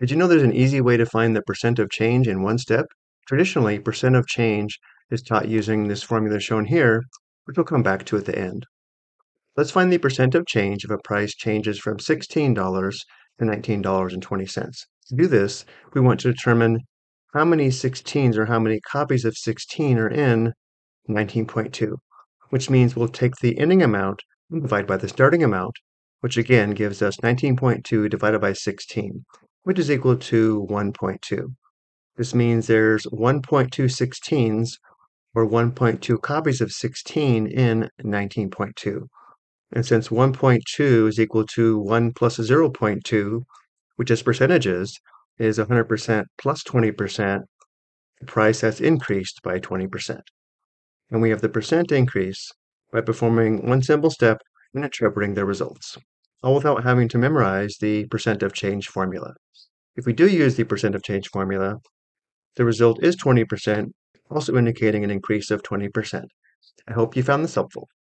Did you know there's an easy way to find the percent of change in one step? Traditionally, percent of change is taught using this formula shown here, which we'll come back to at the end. Let's find the percent of change if a price changes from $16 to $19.20. To do this, we want to determine how many 16s or how many copies of 16 are in 19.2, which means we'll take the ending amount and divide by the starting amount, which again gives us 19.2 divided by 16, which is equal to 1.2. This means there's 1.2 16s, or 1.2 copies of 16 in 19.2. And since 1.2 is equal to 1 plus 0.2, which is percentages, is 100% plus 20%, the price has increased by 20%. And we have the percent increase by performing one simple step in interpreting the results, all without having to memorize the percent of change formula. If we do use the percent of change formula, the result is 20%, also indicating an increase of 20%. I hope you found this helpful.